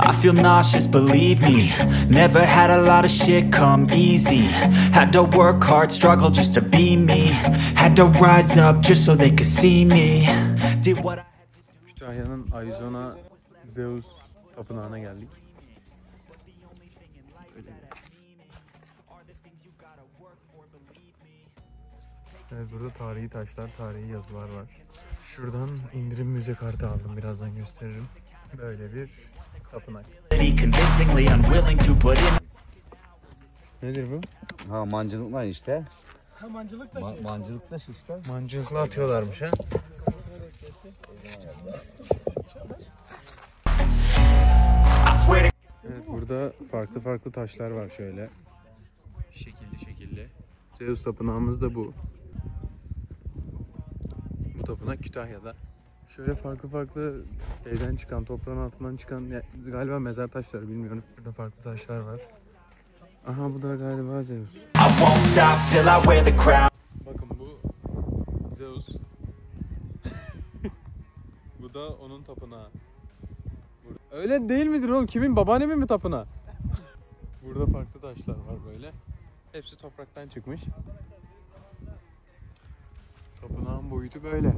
I feel nauseous, believe me. Never had a lot of shit come easy. Had to work hard, struggle just to be me. Had to rise up just so they could see me. Did what I had to do. Kütahya'nın Arizona Zeus tapınağına geldik. Evet, burada tarihi taşlar, tarihi yazılar var. Şuradan indirim müze kartı aldım, birazdan gösteririm. Böyle bir tapınak. Nedir bu? Ha, mancınıklar işte. Ha, mancılık taşı. Mancılık taşı işte. Mancınıkla atıyorlarmış ha. Evet, burada farklı taşlar var şöyle. Şekilli. Zeus tapınağımız da bu. Bu tapınak Kütahya'da. Şöyle farklı şeyden çıkan, toprağın altından çıkan galiba mezar taşları, bilmiyorum. Burada farklı taşlar var. Aha, bu da galiba Zeus. Bakın, bu Zeus. Bu da onun tapınağı. Öyle değil midir oğlum? Kimin, babaannemin mi tapınağı? Burada farklı taşlar var böyle. Hepsi topraktan çıkmış. Tapınağın boyutu böyle.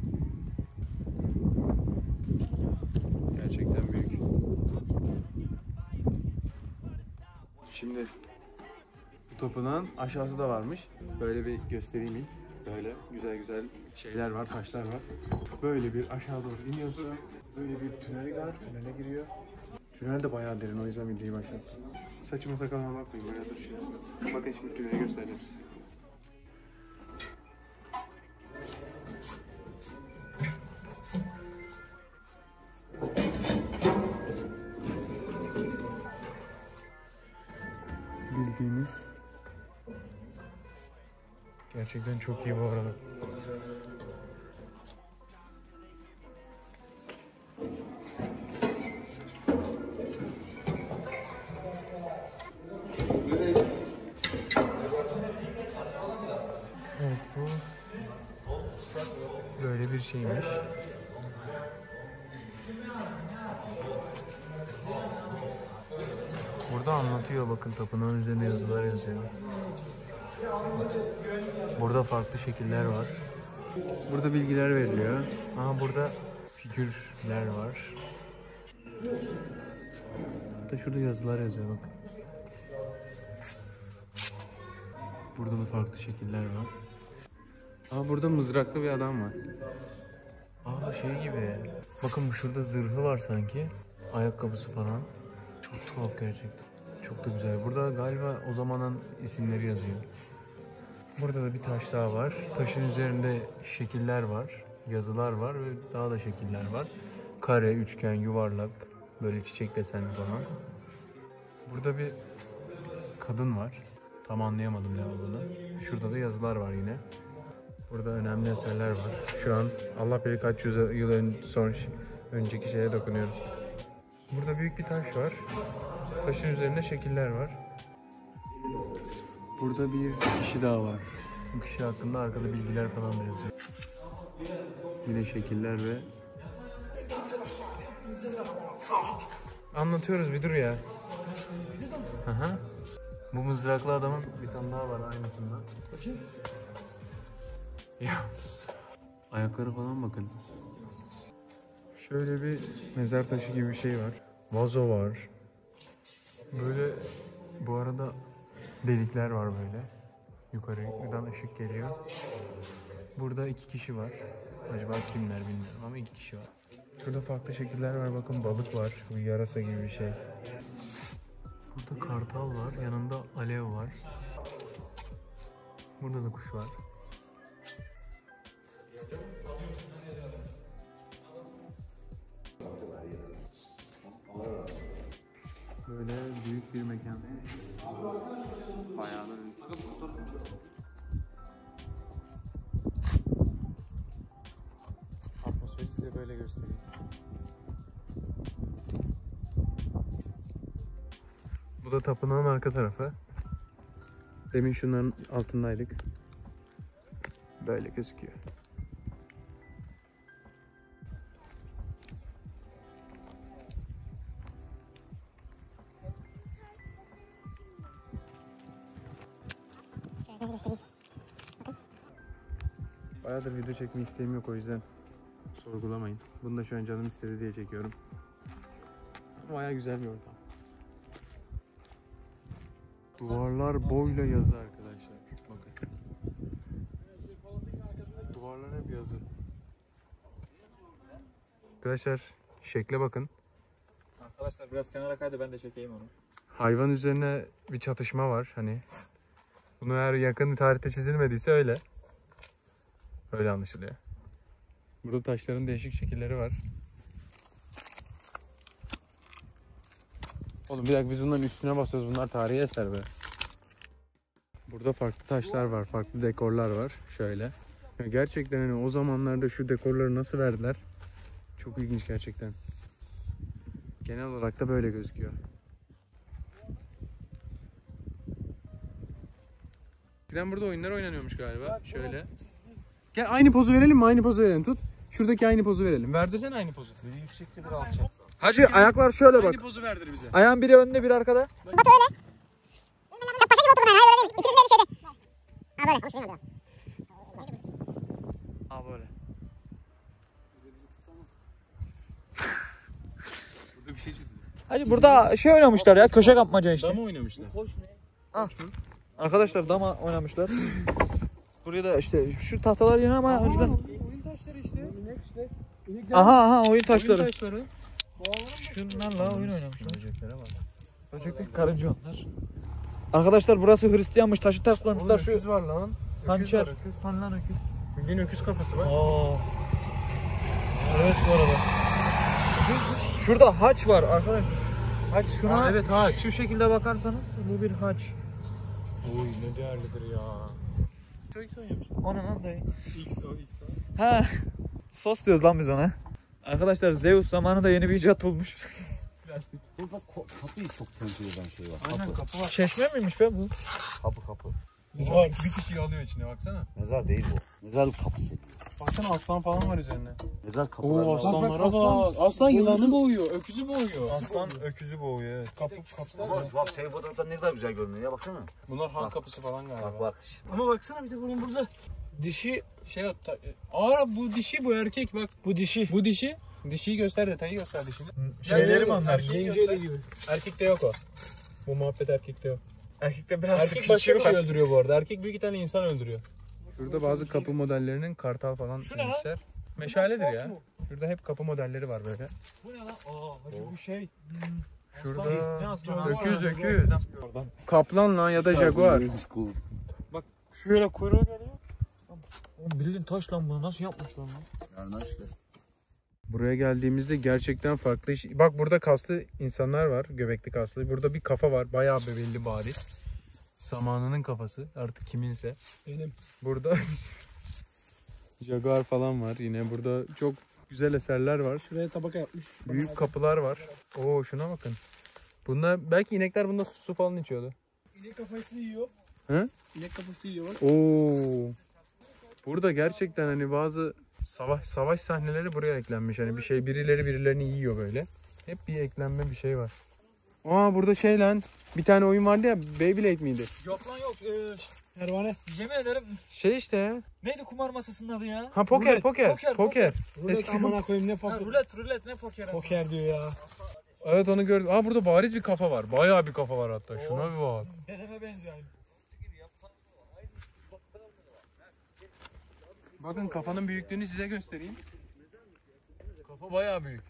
Gerçekten büyük. Şimdi bu tapınağın aşağısı da varmış. Böyle bir göstereyim ilk. Böyle güzel şeyler var, taşlar var. Böyle bir aşağı doğru iniyorsun. Böyle bir tünel var, tünele giriyor. Tünel de bayağı derin, o yüzden videoyu başlattım. Saçıma sakalıma bakmayın, bayağı dur şey. Bakın şimdi tüneli göstereyim size. Bildiğiniz. Gerçekten çok iyi bu arada. Evet, bu böyle bir şeymiş. Burada anlatıyor, bakın, tapınağın üzerine yazılar yazıyor. Burada farklı şekiller var. Burada bilgiler veriliyor. Aha, burada figürler var. Hatta şurada yazılar yazıyor, bakın. Burada da farklı şekiller var. Aa, burada mızraklı bir adam var. Aa, şey gibi. Bakın, şurada zırhı var sanki. Ayakkabısı falan. Çok tuhaf gerçekten. Çok da güzel. Burada galiba o zamanın isimleri yazıyor. Burada da bir taş daha var. Taşın üzerinde şekiller var. Yazılar var ve daha da şekiller var. Kare, üçgen, yuvarlak. Böyle çiçek desenli falan. Burada bir kadın var. Tam anlayamadım ne olduğunu. Şurada da yazılar var yine. Burada önemli eserler var. Şu an Allah bilir kaç yıl önceki şeye dokunuyorum. Burada büyük bir taş var. Taşın üzerinde şekiller var. Burada bir kişi daha var. Bu kişi hakkında arkada bilgiler falan da yazıyor. Yine şekiller ve... Anlatıyoruz, bir dur ya. Aha. Bu mızraklı adamın bir tane daha var aynısından. Bakayım. Ya. Ayakları falan bakın. Şöyle bir mezar taşı gibi bir şey var. Vazo var. Böyle, bu arada delikler var böyle. Yukarıdan ışık geliyor. Burada 2 kişi var. Acaba kimler bilmiyorum ama 2 kişi var. Şurada farklı şekiller var. Bakın, balık var. Bu yarasa gibi bir şey. Burada kartal var. Yanında alev var. Burada da kuş var. Böyle büyük bir mekan. Bayağı da büyük. Atmosferi size böyle göstereyim. Bu da tapınağın arka tarafı. Demin şunların altındaydık. Böyle gözüküyor. Bayağıdır video çekme isteğim yok, o yüzden sorgulamayın. Bunu da şu an canım istedi diye çekiyorum. Bayağı güzel bir ortam. Duvarlar boyla yazı arkadaşlar. Bakın. Duvarlar hep yazı. Arkadaşlar şekle bakın. Arkadaşlar biraz kenara kaydı, ben de çekeyim onu. Hayvan üzerine bir çatışma var hani. Bunu eğer yakın tarihte çizilmediyse öyle. Öyle anlaşılıyor. Burada taşların değişik şekilleri var. Oğlum bir dakika, biz bunların üstüne basıyoruz. Bunlar tarihi eser be. Burada farklı taşlar var. Farklı dekorlar var. Şöyle. Ya gerçekten hani o zamanlarda şu dekorları nasıl verdiler? Çok ilginç gerçekten. Genel olarak da böyle gözüküyor. Eskiden burada oyunlar oynanıyormuş galiba. Şöyle. Gel aynı pozu verelim mi? Aynı pozu verelim. Tut. Şuradaki aynı pozu verelim. Verdirsene aynı pozu. Biri yüksekçe, biri alçak. Hacı ayaklar şöyle bak. Aynı pozu verdir bize. Ayağın biri önde, biri arkada. Batu öyle. Sen paşa gibi oturdun. Hayır öyle değil. İkiniz de bir şeyde. Ha böyle. Ama şey oluyor. Ha böyle. Burada bir şey çizdi. Hacı burada şey oynamışlar ya, köşe kapmaca işte. Dama oynamışlar. Arkadaşlar dama oynamışlar. Buraya da işte şu tahtalar yeni ama önceden. Oyun taşları işte. Aha oyun taşları. Oyun taşları. Şunlarla oyun oynamışlar. Böceklere bak. Böcekli karınca onlar. Arkadaşlar burası Hristiyanmış, taşı ters koymuşlar şu. Öküz var lan. Hançer. Öküz. Hani lan öküz. Bildiğin öküz kafası var. Aa. Evet bu arada. Şurada haç var arkadaşlar. Haç şuna. Aa, evet haç. Şu şekilde bakarsanız bu bir haç. Oy ne değerlidir ya. Çok X oynamışlar. Onun lan dayı. XO. Ha. Sos diyoruz lan biz ona. Arkadaşlar Zeus zamanında yeni bir icat bulmuş. Plastik. Burada kapıyı çok temsil eden şey var. Aynen kapı var. Çeşme miymiş be bu? Kapı. Mezar. Bir kişiyi alıyor içine baksana. Mezar değil bu. Mezarlık kapısı. Baksana aslan falan var üzerine. Mezar kapıları. Oo aslanlara bak. Aslan yılanı boğuyor. Öküzü boğuyor. Aslan öküzü boğuyor evet. Kapı. Bak şey fotoğrafta ne kadar güzel görünüyor ya, baksana. Bunlar han kapısı falan galiba. Bak. Ama baksana bir de bunun burada dişi şey yaptı. Aa bu dişi, bu erkek bak. Bu dişi. Bu dişi. Dişiyi göster, detayı göster dişini. Şeyleri mi onlar? Yengeyle gibi. Erkekte yok o. Bu muhabbet erkekte yok. Erkekte biraz Erkek başka bir şey öldürüyor bu arada. Erkek büyük ihtimalle insan öldürüyor. Şurada bazı kapı modellerinin kartal falan çizmişler. Meşaledir ya. Şurada hep kapı modelleri var böyle. Bu ne lan? Hacı bu şey. Şurada öküz. Kaplan lan ya da jaguar. Şöyle kuyruğu geliyor. Oğlum bildiğin taş lan, bunu nasıl yapmışlar lan? Buraya geldiğimizde gerçekten farklı iş. Bak burada kaslı insanlar var. Göbekli kaslı. Burada bir kafa var. Bayağı bir belli bariz. Zamanının kafası. Artık kiminse. Benim. Burada jaguar falan var. Yine burada çok güzel eserler var. Şuraya tabaka yapmış. Büyük kapılar var. Oo şuna bakın. Bunda belki inekler bunda su falan içiyordu. İnek kafası yiyor. Hı? İnek kafası yiyor bak. Oo. Burada gerçekten hani bazı savaş sahneleri buraya eklenmiş. Hani bir şey birilerini yiyor böyle. Hep bir eklenme bir şey var. Aa burada şey lan. Bir tane oyun vardı ya, Beyblade miydi? Yok lan yok. Pervane. Yemin ederim. Şey işte ya. Neydi kumar masasının adı ya? Ha poker. Rulet Eski amına koyayım, ne poker? Rulet ne poker? Poker diyor ya. Evet onu gördüm. Aa burada bariz bir kafa var. Bayağı bir kafa var hatta. Şuna bir bak. Dedeme benziyor. Bakın kafanın büyüklüğünü size göstereyim. Kafa bayağı büyük.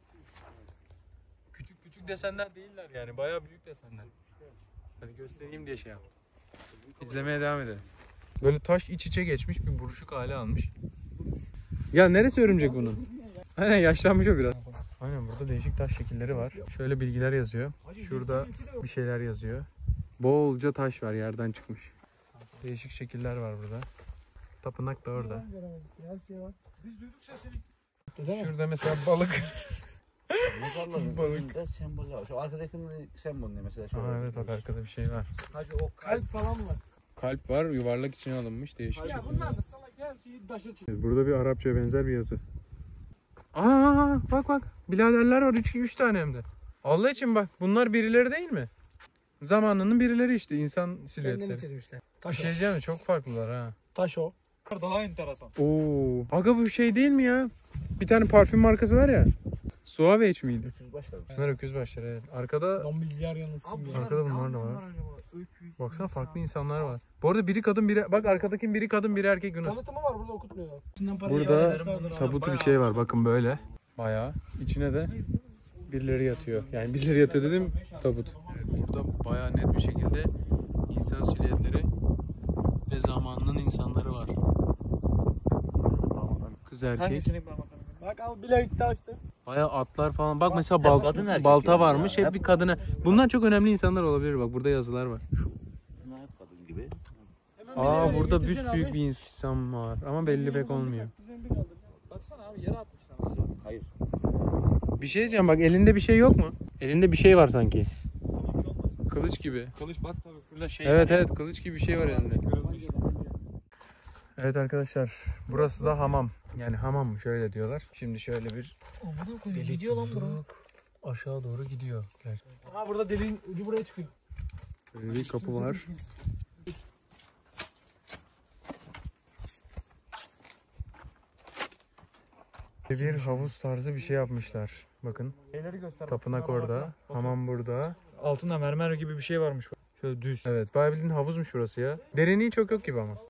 Küçük desenler değiller yani. Bayağı büyük desenler. Hadi göstereyim diye şey yaptım. İzlemeye devam edelim. Böyle taş iç içe geçmiş, bir buruşuk hale almış. Ya neresi örümcek bunun? Aynen yaşlanmış o biraz. Aynen burada değişik taş şekilleri var. Şöyle bilgiler yazıyor. Şurada bir şeyler yazıyor. Bolca taş var, yerden çıkmış. Değişik şekiller var burada. Tapınak da orada. Biz duyduk sesini. Şurada mesela balık. Balık. Semboller. Şu arkadakinin sembol ne mesela? Aa, evet bak arkada bir şey var. Hacı o kalp falan var. Kalp var, yuvarlak içine alınmış, değişik. Ya bunlar da salak her şeyi taşa çıkıyor. Burada bir Arapçaya benzer bir yazı. Aa bak biraderler var 3 tane hem de. Allah için bak, bunlar birileri değil mi? Zamanının birileri işte, insan silüetleri. Çizmişler. Bir şey diyeceğim mi? Çok farklılar ha. Taş o. Daha enteresan. Oo. Aga bu şey değil mi ya? Bir tane parfüm markası var ya. Suave miydi? Şunlar öküz başları evet. Arkada Dombilziyar yanılsın ya. Arkada bunlar da var. Baksana farklı insanlar var. Bu arada biri kadın biri bak arkadaki biri kadın biri erkek Yunus. Tanıtımı var burada okutmuyor. Burada tabutu bir şey var bakın böyle. Bayağı içine de birileri yatıyor. Yani birileri yatıyor dedim tabut. Evet, burada bayağı net bir şekilde insan silüetleri ve zamanının insanları var. Kız erkek. Hangisini bakalım? Bak al bile gitti işte. Bayağı atlar falan. Bak mesela balta varmış. Hep bir kadına. Bunlar çok önemli insanlar olabilir. Bak burada yazılar var. Bunlar hep kadın gibi. Aa burada büyük bir insan var. Ama belli pek olmuyor. Baksana abi yere atmışlar. Hayır. Bir şey diyeceğim bak elinde bir şey yok mu? Elinde bir şey var sanki. Kılıç gibi. Kılıç bak tabii. Burada şey Evet evet kılıç gibi bir şey var elinde. Evet arkadaşlar burası da hamam. Yani hamam mı şöyle diyorlar. Şimdi şöyle bir gidiyor lan bura. aşağı doğru gidiyor. Gerçekten. Aha burada deliğin ucu buraya çıkıyor. Böyle bir kapı var. Bir havuz tarzı bir şey yapmışlar. Bakın Şeyleri göster. tapınak orada. Hamam burada. Altında mermer gibi bir şey varmış. Şöyle düz. Evet bayağı bildiğin havuzmuş burası ya. Derinliği çok yok gibi ama.